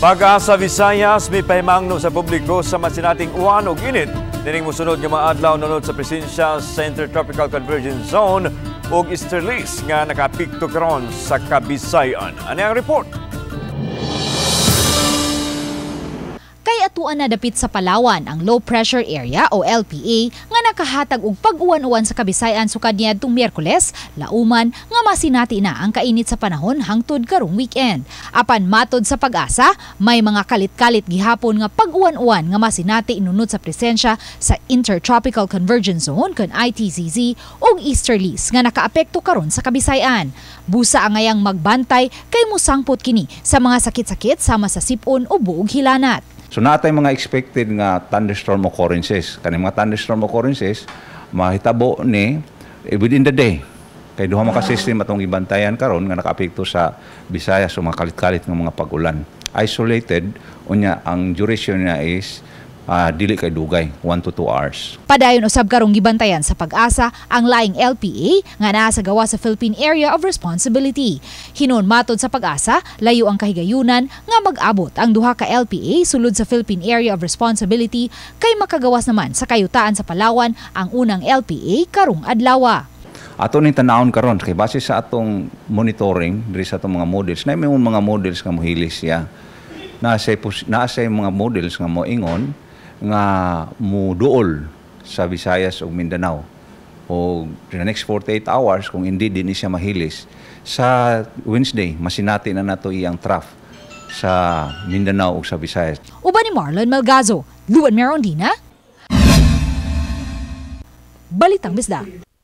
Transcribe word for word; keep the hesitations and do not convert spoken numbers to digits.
Pag-asa Visayas may pahimangno sa publiko sa masinating uwan ug init. Dining mosunod nga mga adlaw nunod sa presensya sa Intertropical Convergence Zone ug easterlies nga nakapikto karon sa Kabisayan. Ano ang report? Kay atuan na dapit sa Palawan ang low pressure area o L P A nga nakahatag og pag-uwan-uwan sa Kabisayan sukad niadtong Miyerkules, lauman nga masinati na ang kainit sa panahon hangtod karong weekend. Apan matod sa Pag-asa, may mga kalit-kalit gihapon nga pag-uwan-uwan nga masinati inunod sa presensya sa Intertropical Convergence Zone kun I T Z Z ug easterlies nga nakaapekto karon sa Kabisayan. Busa ang ngayang magbantay kay musangpot kini sa mga sakit-sakit sama sa sipon o buog hilanat. So natay mga expected nga thunderstorm occurrences. Kani mga thunderstorm occurrences mahitabo ni eh, within the day. Kay duha mga system atong gibantayan karon nga nakaapekto sa Visayas o mga kalit-kalit nga mga pag-ulan. Isolated unya ang duration niya is uh, dili kay dugay one to two hours. Padayon usab karong gibantayan sa Pag-asa ang laing L P A nga naa sa gawa sa Philippine Area of Responsibility. Hinon matod sa Pag-asa, layo ang kahigayunan nga mag-abot ang duha ka L P A sulod sa Philippine Area of Responsibility kay makagawas naman sa kayutaan sa Palawan ang unang L P A karong adlaw. Ato ni tanawon karon kay base sa atong monitoring diri sa atong mga models, na may mga models nga mohilis siya. Naasay naasay mga models nga moingon nga muduol sa Visayas ug Mindanao. O in the next forty-eight hours kung hindi din siya mahilis sa Wednesday masinati na nato iyang trough sa Mindanao ug sa Visayas. Uban ni Marlon Malgazo, Luan Merondina, Balitang Bisda.